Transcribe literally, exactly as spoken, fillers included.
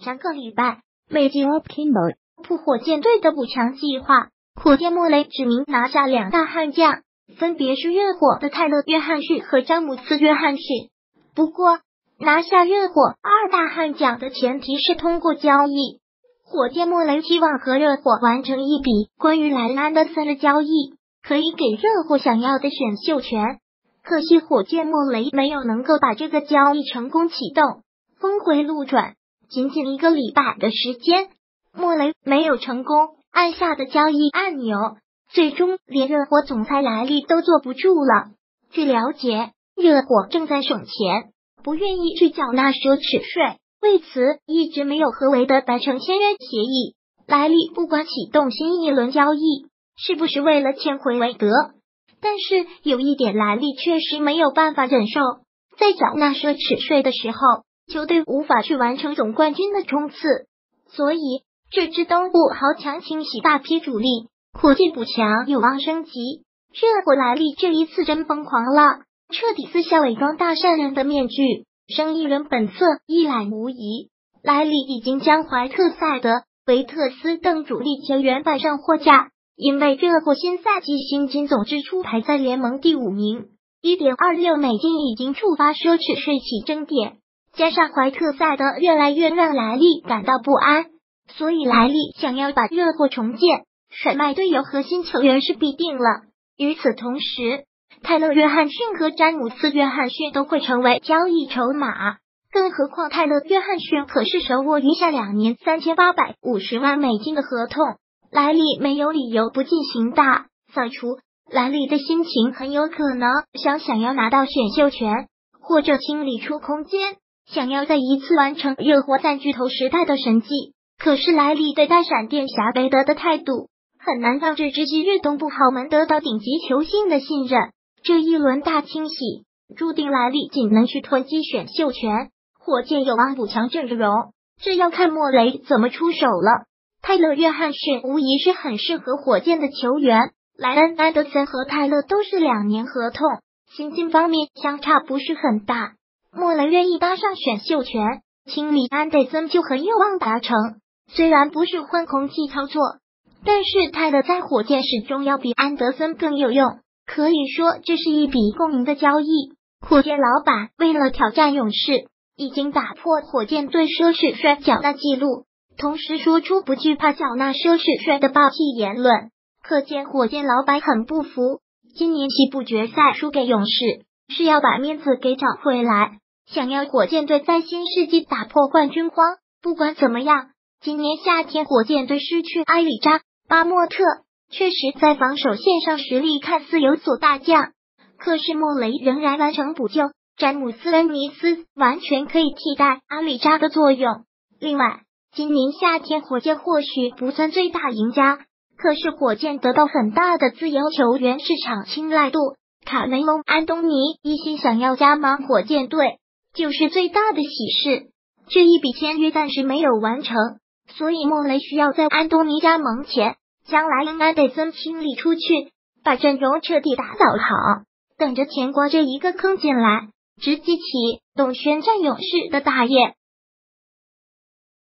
上个礼拜，美籍普火箭队的补强计划，火箭莫雷指明拿下两大悍将，分别是热火的泰勒·约翰逊和詹姆斯·约翰逊。不过，拿下热火二大悍将的前提是通过交易。火箭莫雷希望和热火完成一笔关于莱恩·安德森的交易，可以给热火想要的选秀权。可惜火箭莫雷没有能够把这个交易成功启动，峰回路转，仅仅一个礼拜的时间，莫雷没有成功按下的交易按钮，最终连热火总裁莱利都坐不住了。据了解，热火正在省钱，不愿意去缴纳奢侈税，为此一直没有和韦德达成签约协议。莱利不管启动新一轮交易是不是为了签回韦德，但是有一点莱利确实没有办法忍受，在缴纳奢侈税的时候，球队无法去完成总冠军的冲刺，所以这支东部豪强清洗大批主力，火箭补强有望升级。热火莱利这一次真疯狂了，彻底撕下伪装大善人的面具，生意人本色一览无遗。莱利已经将怀特塞德、维特斯等主力球员摆上货架，因为热火新赛季薪金总支出排在联盟第五名， 一点二六美金已经触发奢侈税起征点，加上怀特塞德越来越让莱利感到不安，所以莱利想要把热火重建，甩卖队友和新球员是必定了。与此同时，泰勒·约翰逊和詹姆斯·约翰逊都会成为交易筹码，更何况泰勒·约翰逊可是手握余下两年三千八百五十万美金的合同，莱利没有理由不进行大扫除。莱利的心情很有可能想想要拿到选秀权，或者清理出空间，想要再一次完成热火在巨头时代的神迹。可是莱利对待闪电侠韦德的态度，很难让这支昔日东部豪门得到顶级球星的信任。这一轮大清洗注定莱利仅能去囤积选秀权，火箭有望补强阵容，这要看莫雷怎么出手了。泰勒·约翰逊无疑是很适合火箭的球员，莱恩·安德森和泰勒都是两年合同，薪金方面相差不是很大。莫雷愿意搭上选秀权，清理安德森就很有望达成。虽然不是换空气操作，但是泰勒在火箭始终要比安德森更有用，可以说这是一笔共赢的交易。火箭老板为了挑战勇士，已经打破火箭队奢侈税缴纳记录，同时说出不惧怕缴纳奢侈税的霸气言论，可见火箭老板很不服。今年西部决赛输给勇士，是要把面子给找回来，想要火箭队在新世纪打破冠军荒。不管怎么样，今年夏天火箭队失去埃里扎、巴莫特，确实在防守线上实力看似有所大降，可是莫雷仍然完成补救，詹姆斯·恩尼斯完全可以替代阿里扎的作用。另外，今年夏天火箭或许不算最大赢家，可是火箭得到很大的自由球员市场青睐度，卡梅隆·安东尼一心想要加盟火箭队，就是最大的喜事。这一笔签约暂时没有完成，所以莫雷需要在安东尼加盟前将莱恩·安德森清理出去，把阵容彻底打扫好，等着甜瓜这一个坑进来，直击起动宣战勇士的大业。